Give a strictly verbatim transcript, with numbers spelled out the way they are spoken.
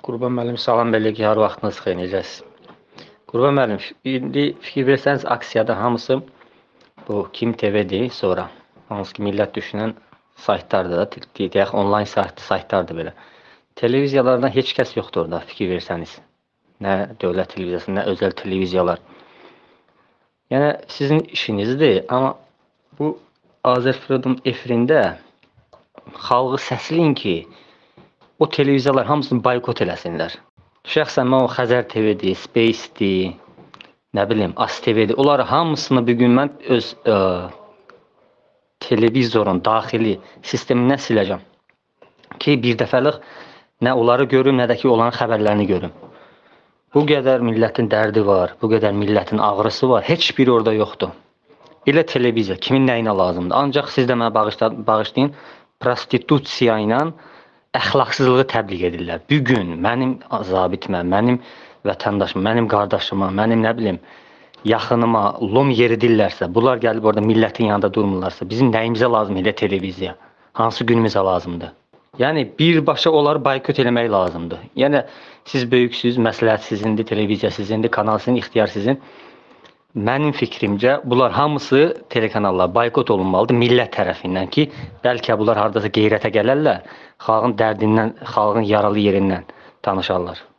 Qurban müəllim, salam belə ki, hər vaxtınız xeyir, necəsiz? Qurban müəllim, indi fikir versəniz, aksiyada hamısı bu Kim T V'dir, sonra hansı ki millət düşünən saytlardır da, deyək, onlayn sayt, saytlardır belə. Televiziyalardan heç kəs yoxdur orada, fikir versəniz. Nə dövlət televiziyası, nə özəl televiziyalar. Yəni, sizin işinizdir, amma bu Azərfreedom efirində xalqı səsləyin ki, o televiziyalar hamısını boykot eləsinlər. Şəxsən mən o Xəzər T V'dir, Space-dir, nə bilim, As T V'dir. Onları hamısını bugün mən öz ə, televizorun daxili sistemindən siləcəm. Ki, bir dəfəlik nə onları görüm, nə də ki, onların xəbərlərini görüm. Bu qədər millətin dərdi var, bu qədər millətin ağrısı var, heç biri orada yoxdur. Elə televiziya, kimin nəyinə lazımdır? Ancaq siz də mənə bağışlayın, prostitusiya ilə əxlaqsızlığı təbliğ edirlər. Bugün mənim zabitimə, mənim vətəndaşıma, mənim qardaşıma, mənim nə bilim, yaxınıma lom yeridirlərsə, bunlar gəlib orada millətin yanında durmurlarsa, bizim nəyimizə lazım elə televiziya? Hansı günümüzə lazımdır? Yəni, birbaşa onları boykot eləmək lazımdır. Yəni, siz böyüksüz, məsləhət sizindir, televiziya sizindir, kanal sizin, ixtiyar sizin. Mənim fikrimcə, bunlar hamısı telekanallar boykot olunmalıdır millət tərəfindən ki, bəlkə bunlar haradasa qeyrətə gələrlər, xalqın dərdindən, xalqın yaralı yerindən danışarlar.